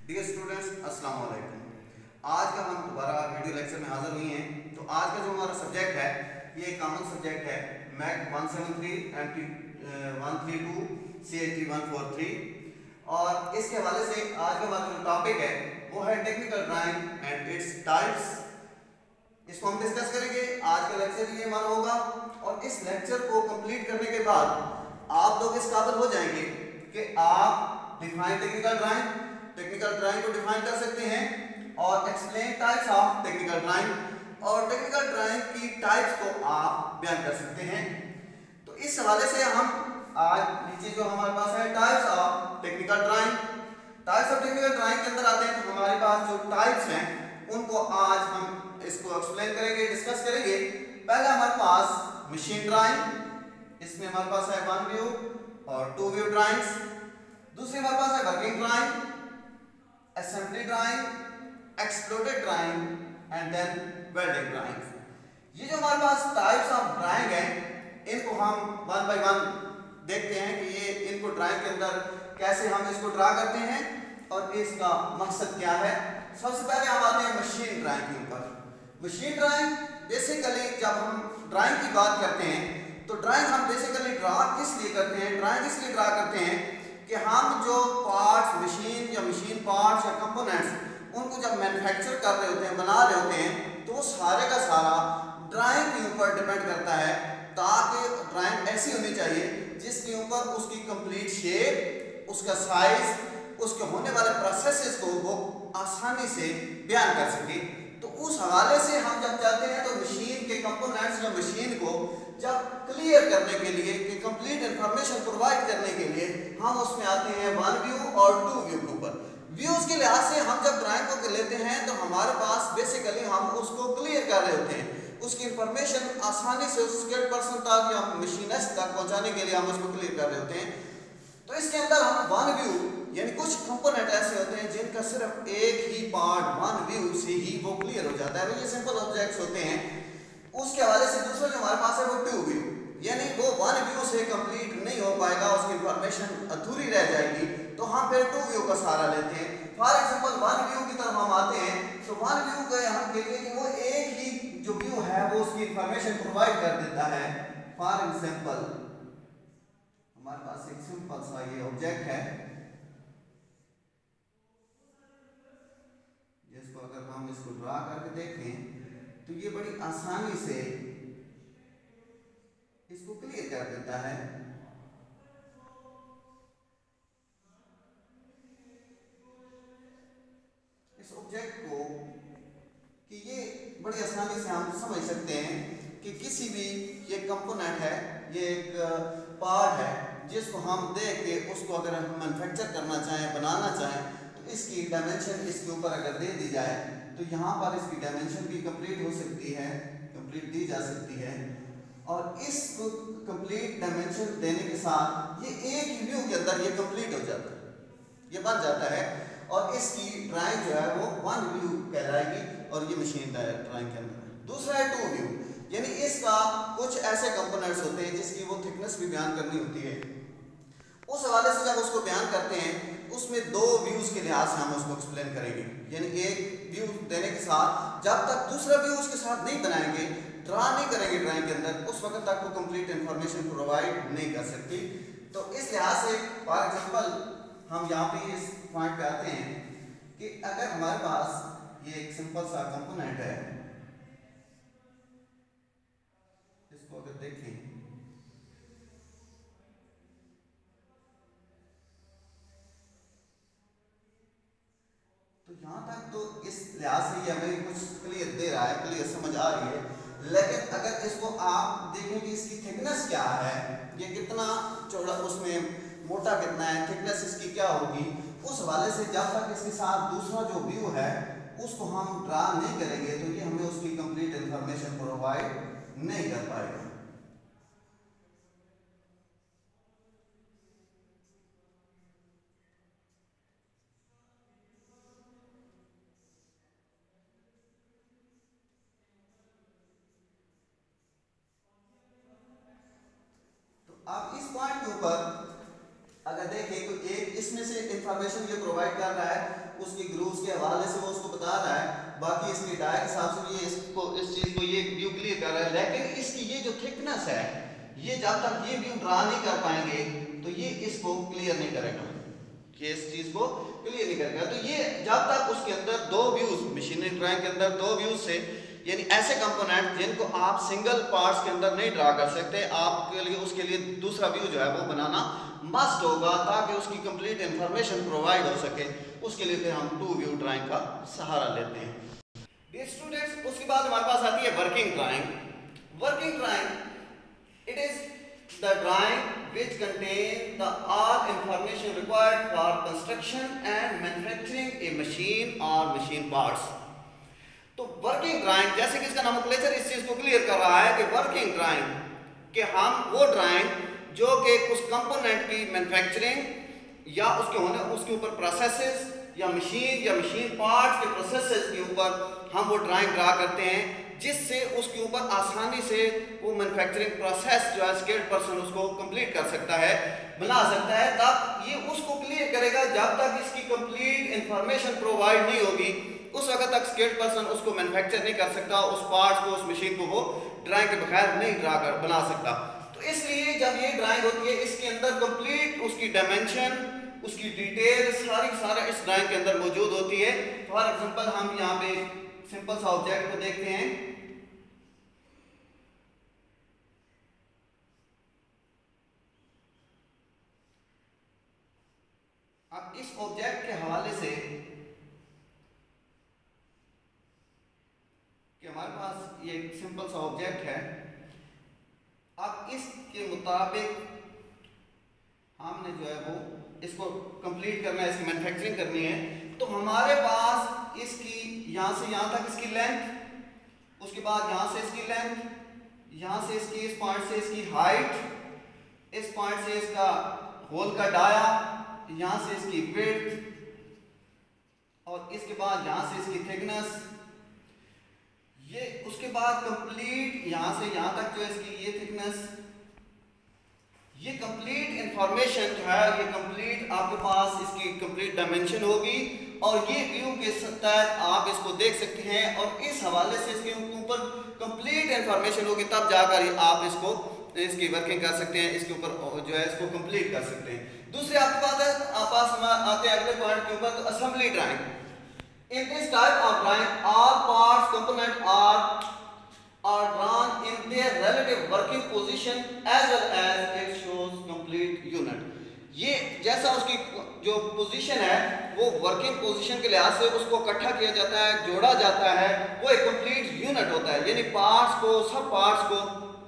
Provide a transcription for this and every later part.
Dear students, अस्सलाम वालेकुम। आज का हम दोबारा वीडियो लेक्चर में हाजिर हुई हैं। तो आज का जो हमारा सब्जेक्ट है ये कॉमन सब्जेक्ट है मैक 173 एमटी 132 CHT 143। और इसके हवाले से आज का हमारा जो टॉपिक है वो है technical drawing and its types. इसको हम डिस्कस करेंगे। आज का लेक्चर ये हमारा होगा और इस लेक्चर को कंप्लीट करने के बाद आप लोग इस काबिल हो जाएंगे कि आप डिफाइन टेक्निकल ड्राइंग को डिफाइन कर सकते हैं और explain types of technical drawing और टेक्निकल ड्राइंग की टाइप्स को आप बयान कर सकते हैं। तो इस हवाले से हम आज नीचे जो हमारे पास है टाइप्स ऑफ टेक्निकल ड्राइंग के अंदर आते हैं। तो हमारे पास जो टाइप्स हैं उनको आज हम इसको एक्सप्लेन करेंगे, डिस्कस करेंगे। पहला हमारे पास मशीन ड्राइंग, इसमें हमारे पास है 1 व्यू और 2 व्यू ड्राइंग्स। दूसरी हमारे पास है working drawing, assembly drawing, exploded drawing and then welding drawing. ये जो हमारे पास टाइप्स ऑफ ड्राइंग है इनको हम वन बाय वन देखते हैं कि ये इनको ड्राइंग के अंदर कैसे हम इसको ड्रा करते हैं और इसका मकसद क्या है। सबसे पहले हम आते हैं मशीन ड्राइंग के ऊपर। मशीन ड्राइंग बेसिकली जब हम ड्राइंग की बात करते हैं तो ड्राइंग हम बेसिकली ड्रा किस लिए करते हैं, ड्राइंग इसलिए ड्रा करते हैं कि हम जो पार्ट्स मशीन या मशीन पार्ट्स या कंपोनेंट्स उनको जब मैन्युफैक्चर कर रहे होते हैं, बना रहे होते हैं, तो वो सारे का सारा ड्राइंग के ऊपर डिपेंड करता है। ताकि ड्राइंग ऐसी होनी चाहिए जिसके ऊपर उसकी कंप्लीट शेप, उसका साइज, उसके होने वाले प्रोसेसेस को वो आसानी से बयान कर सके। तो उस हवाले से हम जब जाते हैं तो मशीन के कंपोनेंट्स या मशीन को जब क्लियर करने के लिए कि कंप्लीट इंफॉर्मेशन प्रोवाइड करने के लिए हम उसमें आते हैं 1 व्यू और 2 व्यू के ऊपर। व्यूज के लिहाज से हम जब ड्राइंग को लेते हैं तो हमारे पास बेसिकली हम उसको क्लियर कर रहे होते हैं, उसकी इंफॉर्मेशन आसानी से उस स्केल्ड पर्सन तक या मशीनिस्ट तक पहुंचाने के लिए हम उसको क्लियर कर रहे होते हैं। तो इसके अंदर हम 1 व्यू यानी कुछ कंपोनेंट ऐसे होते हैं जिनका सिर्फ एक ही पार्ट 1 व्यू से ही वो क्लियर हो जाता है। ये सिंपल ऑब्जेक्ट्स होते हैं। उसके हवाले से दूसरा जो हमारे पास है वो 2 व्यू, यानी वो 1 व्यू से कंप्लीट नहीं हो पाएगा, उसकी इंफॉर्मेशन अधूरी रह जाएगी, तो हम फिर 2 व्यू का सहारा लेते हैं। फॉर एग्जांपल 1 व्यू की तरफ हम आते हैं तो 1 व्यू का हम कहेंगे कि वो एक ही जो व्यू है वो उसकी इंफॉर्मेशन प्रोवाइड कर देता है। फॉर एग्जांपल हमारे पास एक सिंपल सा ये ऑब्जेक्ट है जिसको अगर हम इसको ड्रा करके देखें तो ये बड़ी आसानी से इसको क्लियर कर देता है। इस ऑब्जेक्ट को कि ये बड़ी आसानी से हम समझ सकते हैं कि किसी भी ये कंपोनेंट है, ये एक पार्ट है जिसको हम देख के उसको अगर हम मैन्युफैक्चर करना चाहें, बनाना चाहें, तो इसकी डायमेंशन इसके ऊपर अगर दे दी जाए तो यहाँ पर इसकी डायमेंशन भी कंप्लीट हो सकती है, कंप्लीट दी जा सकती है। और इस कंप्लीट डायमेंशन देने के साथ ये एक ही व्यू के अंदर ये कंप्लीट हो जाता है, ये बन जाता है और इसकी ड्राइंग जो है वो 1 व्यू कहलाएगी और ये मशीन ड्राइंग के अंदर। दूसरा है 2 व्यू, यानी इसका कुछ ऐसे कंपोनेंट्स होते हैं जिसकी वो थिकनेस भी बयान करनी होती है। उस हवाले से जब उसको बयान करते हैं उसमें 2 व्यूज के लिहाज से हम उसको एक्सप्लेन करेंगे। यानी एक व्यू देने के साथ जब तक दूसरा व्यू उसके साथ नहीं बनाएंगे, ड्रा नहीं करेंगे ड्राइंग के अंदर, उस वक्त तक वो कंप्लीट इंफॉर्मेशन प्रोवाइड नहीं कर सकती। तो इस लिहाज से फॉर एग्जांपल हम यहाँ पे इस पॉइंट पे आते हैं कि अगर हमारे पास ये एक सिंपल सा कंपोनेंट है, इसको अगर देखें तो यहाँ तक तो इस लिहाज से ये हमें कुछ क्लियर दे रहा है, क्लियर समझ आ रही है। लेकिन अगर इसको आप देखें कि इसकी थिकनेस क्या है, ये कितना चौड़ा, उसमें मोटा कितना है, थिकनेस इसकी क्या होगी, उस हवाले से जब तक इसके साथ दूसरा जो व्यू है उसको हम ड्रा नहीं करेंगे तो ये हमें उसकी कंप्लीट इंफॉर्मेशन प्रोवाइड नहीं कर पाएगा। अब इस पॉइंट के ऊपर अगर देखें तो एक इसमें से इंफॉर्मेशन ये प्रोवाइड कर रहा है, उसकी ग्रूव्स के हवाले से वो उसको बता रहा है, बाकी इसकी डाई के हिसाब से भी ये इसको इस चीज़ को ये व्यू क्लियर कर रहा है। लेकिन इसकी ये जो थिकनेस है, ये जब तक ये व्यू ड्रा नहीं कर पाएंगे तो ये इसको क्लियर नहीं करेगा, ये इस चीज़ को क्लियर नहीं करेगा। तो ये जब तक उसके अंदर दो व्यूज, मशीनरी ड्राइंग के अंदर दो व्यूज से, यानी ऐसे कंपोनेंट जिनको आप सिंगल पार्ट्स के अंदर नहीं ड्रा कर सकते, आपके लिए उसके लिए दूसरा व्यू जो है वो बनाना मस्ट होगा, ताकि उसकी कंप्लीट इंफॉर्मेशन प्रोवाइड हो सके। उसके लिए फिर हम टू व्यू ड्राइंग का सहारा लेते हैं। डियर स्टूडेंट्स, उसके बाद हमारे पास आती है working drawing. Working drawing, it is the drawing which contain the all information required for construction and manufacturing a machine or machine parts। तो वर्किंग ड्राइंग, जैसे कि इसका नोमेनक्लेचर इस चीज को क्लियर कर रहा है कि वर्किंग ड्राइंग कि हम वो ड्राइंग जो कि उस कंपोनेंट की मैन्युफैक्चरिंग या उसके होने उसके ऊपर प्रोसेसेस या मशीन पार्ट्स के प्रोसेसेस के ऊपर हम वो ड्राइंग ड्रा करते हैं, जिससे उसके ऊपर आसानी से वो मैन्युफैक्चरिंग प्रोसेस जो है स्किल्ड पर्सन उसको कंप्लीट कर सकता है, बना सकता है। तब ये उसको क्लियर करेगा, जब तक इसकी कंप्लीट इंफॉर्मेशन प्रोवाइड नहीं होगी उस वक्त तक स्किल्ड पर्सन उसको मैन्युफैक्चर नहीं कर सकता, उस पार्ट्स को, उस मशीन को वो ड्राइंग के बगैर नहीं ड्रा कर बना सकता। तो इसलिए जब ये ड्राइंग होती है, इसके अंदर कंप्लीट उसकी डायमेंशन, उसकी डिटेल सारा इस ड्राइंग के अंदर मौजूद होती है। फॉर एग्जांपल हम यहाँ पे सिंपल सा ऑब्जेक्ट को देखते हैं। अब इस ऑब्जेक्ट के हवाले से कि हमारे पास ये एक सिंपल सा ऑब्जेक्ट है, अब इसके मुताबिक हमने जो है वो इसको कंप्लीट करना है, इसकी मैन्युफैक्चरिंग करनी है। तो हमारे पास इसकी यहाँ से यहाँ तक इसकी लेंथ, उसके बाद यहाँ से इसकी लेंथ, यहाँ से इसकी इस पॉइंट से इसकी हाइट, इस पॉइंट से इसका होल का डाया, यहाँ से इसकी विड्थ और इसके बाद यहाँ से इसकी थिकनेस, ये उसके बाद कंप्लीट यहाँ से यहाँ तक जो इसकी ये थिकनेस, ये कंप्लीट इंफॉर्मेशन जो है ये कंप्लीट आपके पास इसकी कंप्लीट डायमेंशन होगी और ये व्यू के तहत आप इसको देख सकते हैं और इस हवाले से इसके ऊपर कंप्लीट इंफॉर्मेशन होगी, तब जाकर आप इसको इसकी वर्किंग कर सकते हैं, इसके ऊपर जो है इसको कंप्लीट कर सकते हैं। दूसरी आपके पास आते हैं अगले पॉइंट के ऊपर, तो assembly drawing. In this type of drawing all parts component are drawn in their relative working position as well as it shows complete unit। ये जैसा उसकी जो पोजीशन है वो वर्किंग पोजीशन के लिहाज से उसको इकट्ठा किया जाता है, जोड़ा जाता है, वो एक कंप्लीट यूनिट होता है। यानी पार्ट्स को, सब पार्ट्स को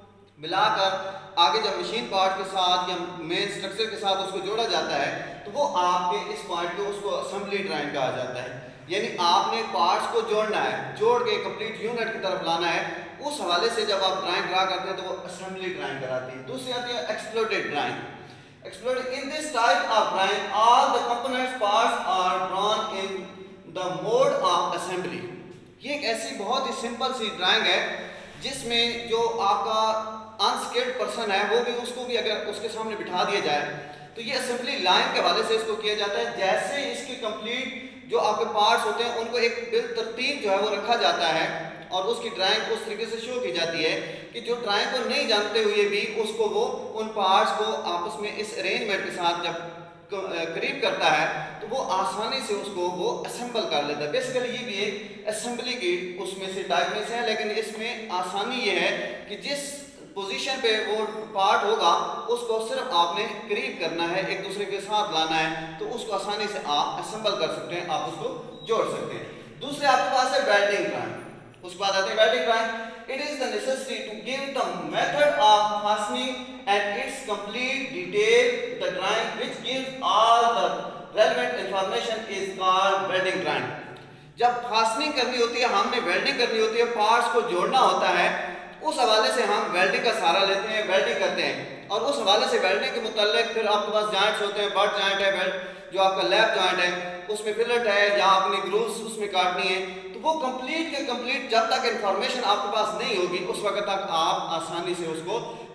मिलाकर आगे जब मशीन पार्ट के साथ या मेन स्ट्रक्चर के साथ उसको जोड़ा जाता है तो वो आपके इस पार्ट को उसको असेंबली ड्राइंग कहा जाता है। यानी आपने पार्ट्स को जोड़ना है, जोड़ के कंप्लीट यूनिट की तरफ लाना है। उस हवाले से जब आप ड्राइंग ड्रा करते हैं तो वो असेंबली ड्राइंग कराती है। दूसरी आती है exploded drawing. Exploded, in this type of drawing all the components parts are drawn in the mode of assembly. ये एक ऐसी बहुत ही सिंपल सी ड्राइंग है जिसमें जो आपका अनस्किल्ड पर्सन है वो भी उसको भी अगर उसके सामने बिठा दिया जाए तो ये असेंबली लाइन के हवाले से इसको किया जाता है। जैसे इसकी कंप्लीट जो आपके पार्ट्स होते हैं उनको एक बिलतरतीब जो है वो रखा जाता है और उसकी ड्राइंग उस तरीके से शो की जाती है कि जो ड्राइंग को नहीं जानते हुए भी उसको वो उन पार्ट्स को आपस में इस अरेंजमेंट के साथ जब करीब करता है तो वो आसानी से उसको वो असेंबल कर लेता है। बेसिकली ये भी एक असेंबली की उसमें से टाइप में से है, लेकिन इसमें आसानी ये है कि जिस पोजीशन पे वो पार्ट होगा उसको सिर्फ आपने करीब करना है, एक दूसरे के साथ लाना है तो उसको आसानी से आप असेंबल कर सकते हैं, आप उसको जोड़ सकते हैं। दूसरे आपके पास है वेल्डिंग ड्राइंग। उसके बाद आते हैं welding drawing. It is the necessity to give the method of fastening and its complete detail. The drawing which gives all the relevant information is called welding drawing. जब फास्टनिंग करनी होती है, हमने welding करनी होती है, पार्ट्स को जोड़ना होता है, उस हवाले से हम वेल्डिंग का सहारा लेते हैं, वेल्डिंग करते हैं और उस हवाले से वेल्डिंग के मुताल्लिक फिर आपके पास जॉइंट्स होते हैं, बट जॉइंट है, जो आपका लैप जॉइंट है उसमें फिलेट है या आपने ग्रूव्स उसमें काटनी है, तो वो कंप्लीट के कंप्लीट जब तक इंफॉर्मेशन आपके पास नहीं होगी उस वक्त तक आप आसानी से उसको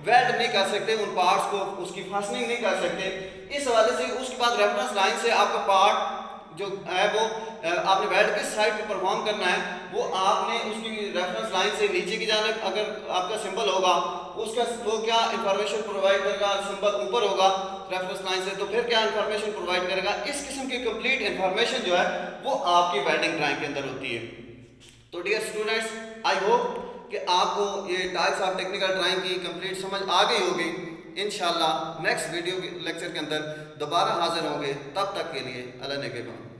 वेल्ड नहीं कर सकते, उन पार्ट्स को उसकी फास्टनिंग नहीं कर सकते। इस हवाले से उसके बाद रेफरेंस लाइन से आपका पार्ट जो है वो आपने वेल्ड किस साइड पे परफॉर्म करना है, वो आपने उसकी रेफरेंस लाइन से नीचे की जानिब अगर आपका सिंबल होगा उसका वो क्या इंफॉर्मेशन प्रोवाइड करेगा, सिंबल ऊपर होगा रेफरेंस लाइन से तो फिर क्या इंफॉर्मेशन प्रोवाइड करेगा। इस किस्म की कंप्लीट इंफॉर्मेशन जो है वो आपकी वेल्डिंग ड्राइंग के अंदर होती है। तो डियर स्टूडेंट्स, आई होप कि आपको ये टाइप्स ऑफ टेक्निकल ड्राइंग की कंप्लीट समझ आ गई होगी। इंशाल्लाह नेक्स्ट वीडियो लेक्चर के अंदर दोबारा हाजिर होंगे, तब तक के लिए अल्लाह ने के बाद।